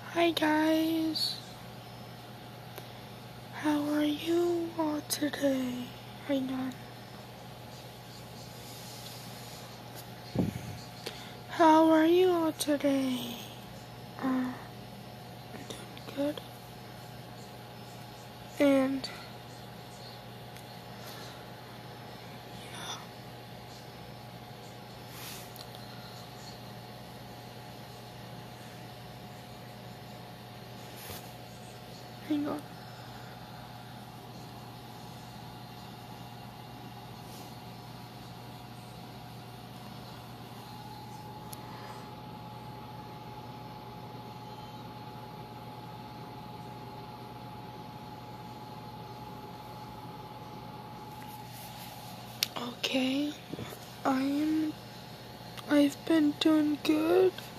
Hi guys, how are you all today? Hang on. How are you all today? I'm doing good. And hang on. Okay, I've been doing good.